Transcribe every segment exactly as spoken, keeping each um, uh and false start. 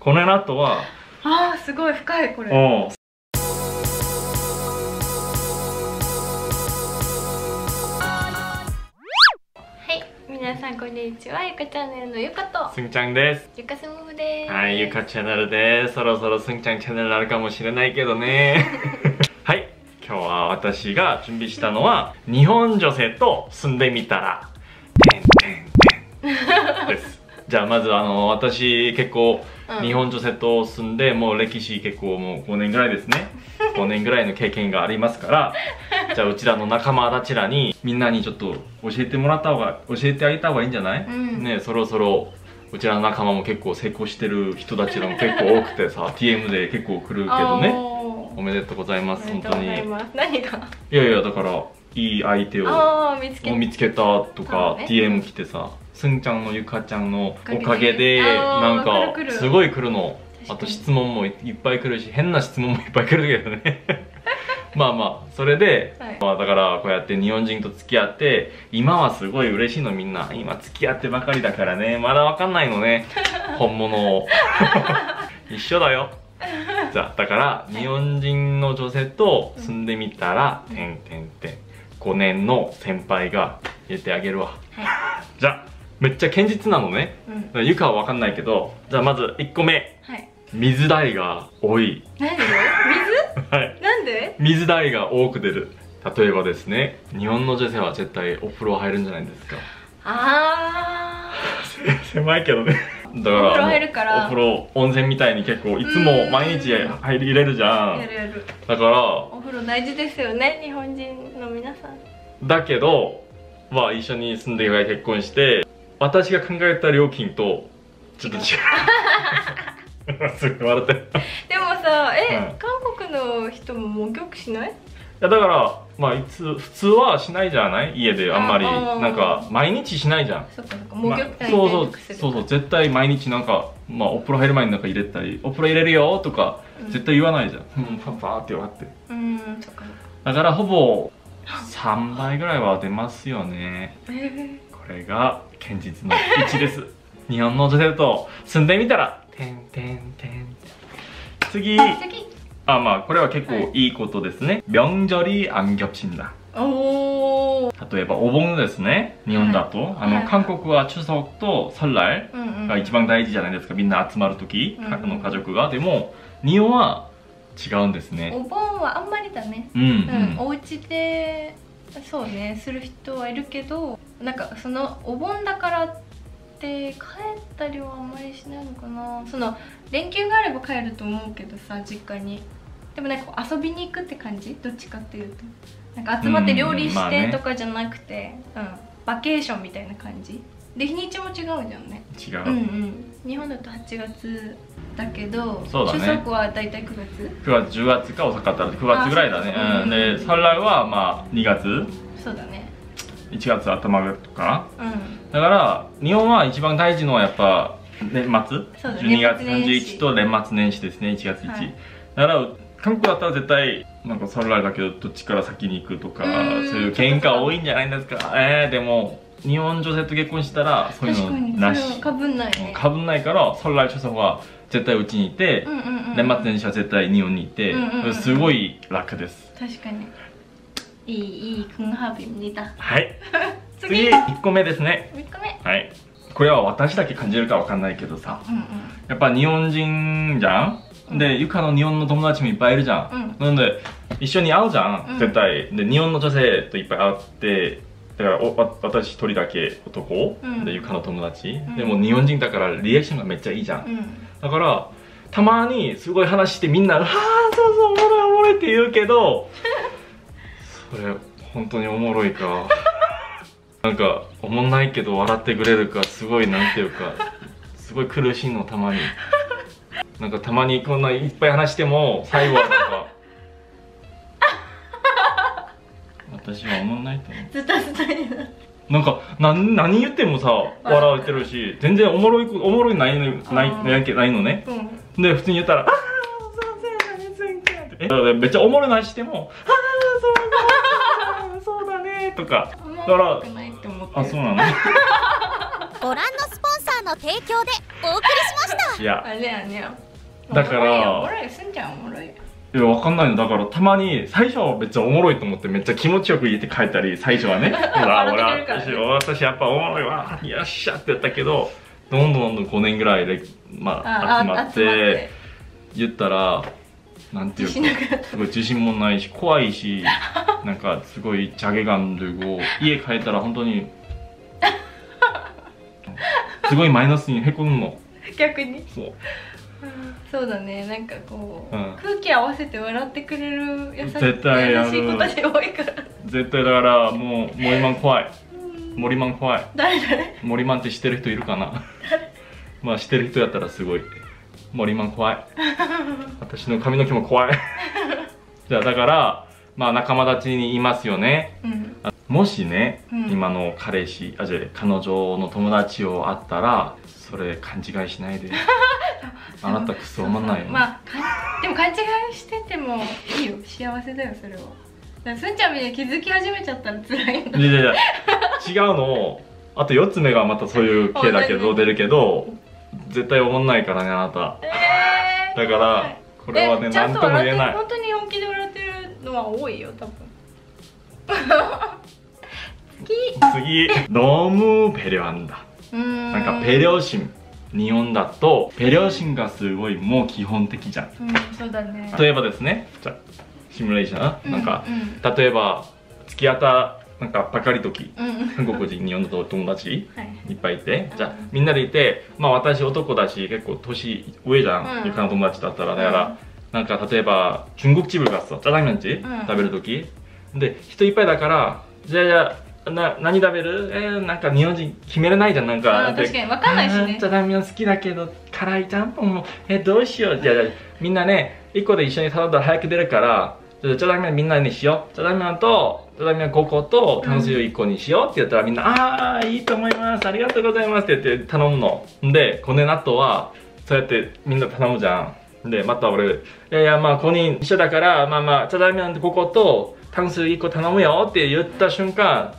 この後はあーすごい深いこれ。 おう皆さんこんにちは、ゆかチャンネルのゆかとすんちゃんです。 ゆかすむむです。 はい、ゆかチャンネルです。そろそろすんちゃんチャンネルになるかもしれないけどねはい、今日は私が準備したのは日本女性と住んでみたらてんてんてんですじゃあまずあの私結構日本女性と住んでもう歴史結構もうごねんぐらいですねごねんぐらいの経験がありますからじゃあうちらの仲間たちらにみんなにちょっと教えてもらった方が教えてあげた方がいいんじゃない、うん、ね、そろそろうちらの仲間も結構成功してる人たちらも結構多くてさティーエム で結構来るけどねおめでとうございます。本当に何がいやいやだからいい相手を見つけ、見つけたとか、ね、ティーエム 来てさすんちゃんのゆかちゃんのおかげでなんかすごい来るの。あと質問もいっぱい来るし変な質問もいっぱい来るけどねまあまあそれで、はい、まあだからこうやって日本人と付き合って今はすごい嬉しいの。みんな今付き合ってばかりだからねまだわかんないのね本物を一緒だよ。じゃあだから日本人の女性と住んでみたら、うん、てんてんてんごねんの先輩が入れてあげるわ、はい、じゃあめっちゃ堅実なのね、うん、ゆかはわかんないけどじゃあまずいっこめ、はい、水代が多い。 なんで水はいなんで水代が多く出る。例えばですね日本の女性は絶対お風呂入るんじゃないですか。あー狭いけどねだからお風呂入るからお風呂温泉みたいに結構いつも毎日入り入れるじゃん。やるやる。だからお風呂大事ですよね日本人の皆さん。 だけどまあ一緒に住んでから結婚して私が考えた料金とちょっと違うすぐ笑ってでもさえ、うん、韓国の人も沐浴しない？いやだからまあいつ普通はしないじゃない家であんまりなんか毎日しないじゃん。そっかそっか沐浴体験とかする、まあ、そうそうそう絶対毎日なんかまあお風呂入る前になんか入れたりお風呂入れるよとか、うん、絶対言わないじゃん。うんパパーって割ってうんそっかだからほぼさんばいぐらいは出ますよね。えー、これが堅実のいちです日本の女性と住んでみたらてんてんてん次あまあこれは結構いいことですね。명절이 안 겹친다。例えばお盆ですね日本だと、はい、あの、はい、韓国は추석と설날が一番大事じゃないですか。みんな集まる時、うんうん、あの家族が。でも日本は違うんですね。 お盆はあんまりだね。うん、うん、お家でそうねする人はいるけどなんかそのお盆だからって帰ったりはあんまりしないのかな。その連休があれば帰ると思うけどさ実家に。でもなんか遊びに行くって感じどっちかっていうとなんか集まって料理してとかじゃなくて、うんまあね、うん、バケーションみたいな感じで日にちも違うじゃんね。 違う、 うんうん、日本だとはちがつだけどそうだ、ね、추석はだいたいくがつくがつじゅうがつか遅かったらくがつぐらいだね。うん、で설날はまあにがつそうだねいちがつ頭とか、うん、だから日本は一番大事のはやっぱ年末じゅうにがつさんじゅういちと年末年始ですねいちがついち、はい、だから韓国だったら絶対なんか설来だけどどっちから先に行くとかそういう喧嘩多いんじゃないんですか。えー、でも日本女性と結婚したらそういうのなし。かぶんないね。かぶんないから설날 추석は絶対うちにいて年末年始は絶対日本にいてすごい楽です。 確かにいいいい궁합입니다。はい次いっこめですね。 いっこめはいこれは私だけ感じるかわかんないけどさ、うんうん、やっぱ日本人じゃん。でゆかの日本の友達もいっぱいいるじゃん、うん、なので一緒に会うじゃん、うん、絶対で日本の女性といっぱい会ってだからお私一人だけ男、うん、でゆかの友達、うん、でも日本人だからリアクションがめっちゃいいじゃん、うん、だからたまにすごい話してみんな「はあそうそうおもろいおもろい」って言うけどそれ本当におもろいかなんかおもんないけど笑ってくれるかすごいなんていうかすごい苦しいのたまに。なんかたまにこんないっぱい話しても最後はなんか私は思わないと思う。 ズタズタになる。 なんかな何言ってもさ笑われてるし全然おもろいおもろいないないないないのね、うん、で普通に言ったら「ああそうそうそうそう」ってめっちゃおもろいないしても「ああそうそうそうだね」とかだからあそうなのご覧のスポンサーの提供でお送りしました。 いやあれやねだからおもろいすんちゃんおもろい。 いや、わかんないの。だからたまに最初はめっちゃおもろいと思ってめっちゃ気持ちよく言って帰ったり、最初はねほら俺私私やっぱおもろいわよっしゃって言ったけど、どんどんどんどんごねんぐらいで、まあ、集まって言ったらなんていうかすごい自信もないし怖いしなんかすごい자괴감 들고家帰ったら本当にすごいマイナスにへこむの。 逆にそう、 そうだね。なんかこう、 うん、 空気合わせて笑ってくれる優しい絶対やる優しい子たち多いから絶対だからもう森マン怖い森マン怖い。 誰誰森マンって知ってる人いるかなまあ知ってる人やったらすごい森マン怖い私の髪の毛も怖いじゃあだからまあ仲間たちに言いますよね、うん、もしね、うん、今の彼氏あじゃあ彼女の友達を会ったらそれ勘違いしないであなたクソおもんないよ。 まあでも勘違いしててもいいよ、幸せだよそれは。だからすんちゃんみたいに気づき始めちゃったら辛いんだ。 いやいや違うの。あとよっつめがまたそういう系だけど出るけど絶対おもんないからねあなた、えー、だからこれはね何とも言えない。 本当に本気で笑ってるのは多いよ多分次너무 배려한다。なんか배려심日本だと배려심がすごいもう基本的じゃん。 うん、そうだね。 例えばですね、じゃシミュレーションなんか、うんうん、例えば付き合ったなんかばかり時、うん、韓国人日本の友達、はい、いっぱいいて、じゃあみんなでいて、まあ私男だし結構年上じゃん、うん、他の友達だったら。だから、うん、なんか例えば中国집을 갔어。짜장면 집、うん、食べる時で人いっぱいだからじゃあじゃあな何食べる？えー、なんか日本人決めれないじゃん。なんか確かに分かんないしね。 じゃあラーメン好きだけど辛いちゃんぽんもえー、どうしよう。じゃあみんなねいっこで一緒に頼んだら早く出るからじゃあラーメンみんなにしよう。じゃあラーメンとじゃあラーメンごこと炭水いっこにしようって言ったらみんな、うん、ああいいと思いますありがとうございますって言って頼むので、この後はそうやってみんな頼むじゃん。でまた俺いやいやまあごにん一緒だからまあまあじゃあラーメンごこと炭水いっこ頼むよって言った瞬間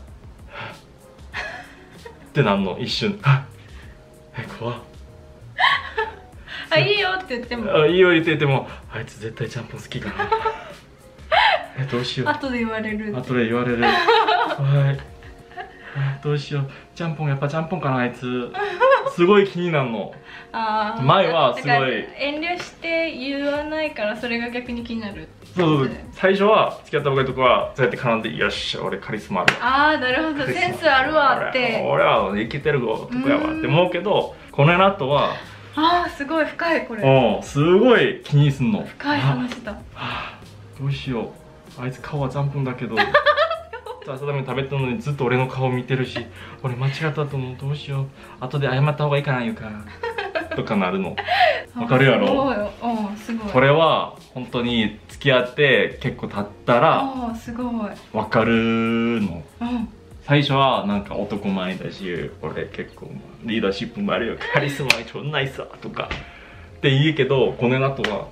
ってなんの一瞬え怖っあいいよって言ってもあいいよって言ってもあいつ絶対ちゃんぽん好きかなえどうしよう後で言われる後で言われるはいどうしようちゃんぽんやっぱちゃんぽんかなあいつすごい気になるの。あ前はすごい遠慮して言わないからそれが逆に気になる。 そうそう最初は付き合ったばかりとかはそうやって絡んでよし俺カリスマあるああなるほどセンスあるわって俺は生きてる男やわって思うけどこの後はああすごい深いこれうんすごい気にすんの。 深い話だ。はあどうしようあいつ顔はちゃんぽんだけど朝食べ食べたのにずっと俺の顔見てるし俺間違ったと思うどうしよう後で謝った方がいいかな言うかとかなるのわかるやろ。 すごいこれは本当に付き合って結構経ったらわかるの、うん、最初はなんか男前だし俺結構リーダーシップもあるよカリスマちょんないさとかって言うけどこの後は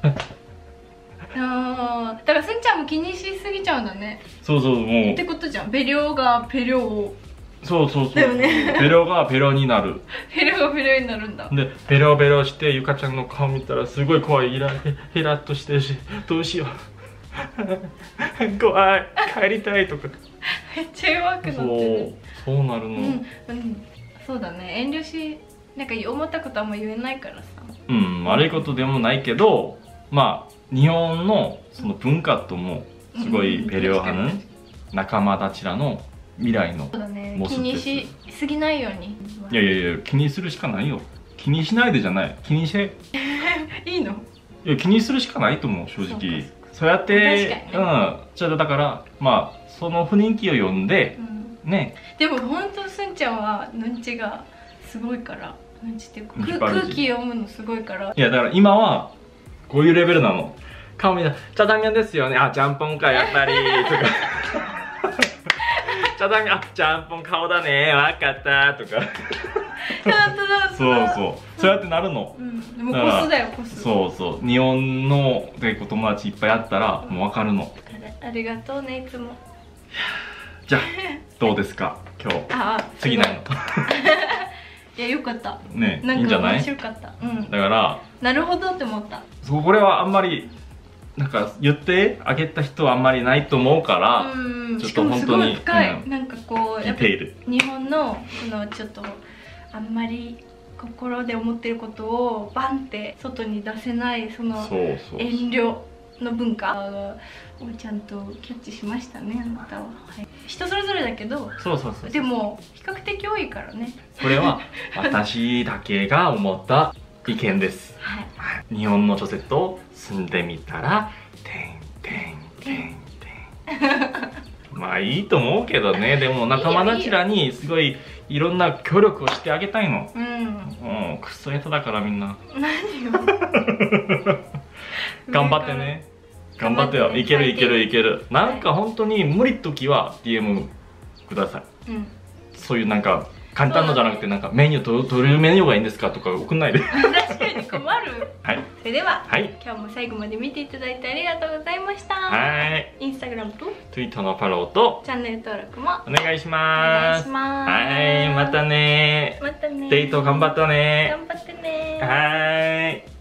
あだからすんちゃんも気にしすぎちゃうんだね。 そうそうもうってことじゃん。ベリョがペリョをそうそうそうだよねペリョがペリョになるペリョがペリョになるんだ。 でペリョペリョしてゆかちゃんの顔見たらすごい怖いイラヘラっとしてるしどうしよう怖い帰りたいとかめっちゃ弱くなってる。 そうそうなるの、うんうん、そうだね遠慮しなんか思ったことあんま言えないからさ。 うん悪いことでもないけどまあ日本のその文化ともすごいペリョハヌ仲間たちらの未来のモス気にしすぎないように。 いやいやいや気にするしかないよ。気にしないでじゃない気にしていいの。 いや気にするしかないと思う正直。そうやって、ね、うんちょっとだからまあその雰囲気を読んで、うん、ね。 でも本当すんちゃんはヌンチがすごいからヌンチっていうか空気読むのすごいから。 いやだから今はこういうレベルなの。顔見たら「チャダミャンですよねあちゃんぽんかやったり」とか「チャダミャンあちゃんぽん顔だねわかった」とかそうそうそうやってなるの、うん、 でもコスだよコス。 そうそう日本の結構友達いっぱいあったらもう分かるの。 ありがとうねいつも。 じゃあどうですか今日。あ次ないのいやよかった。 ね、 なんかいいんじゃない？ 面白かった。うん。 だからなるほどって思った。 そう、これはあんまりなんか言ってあげた人はあんまりないと思うから、 うん、 ちょっと本当に深い、うん、なんかこうディテール、 日本のそのちょっとあんまり心で思ってることをバンって外に出せないその遠慮の文化をちゃんとキャッチしましたね、あなたは。はい、人それぞれだけど、 そうそうそう、 でも比較的多いからね。 これは私だけが思った意見です。はい、日本の女性と住んでみたらてんてんてんてんまあいいと思うけどね。でも仲間たちらにすごいいろんな協力をしてあげたいの。うん、うん、クソ下手だからみんな。何よ頑張ってね、頑張ってよ。いけるいけるいける。なんか本当に無理時は ディーエム ください。うん、そういうなんか簡単のじゃなくて、なんかメニューどどういうメニューがいいんですかとか送んないで。 確かに困る。 はい、 それでは、 はい、 今日も最後まで見ていただいてありがとうございました。 はい、 インスタグラムと Twitter のフォローとチャンネル登録もお願いします。 お願いします。 はい、またね。 またね。 デート頑張ったね。 頑張ってね。 はい。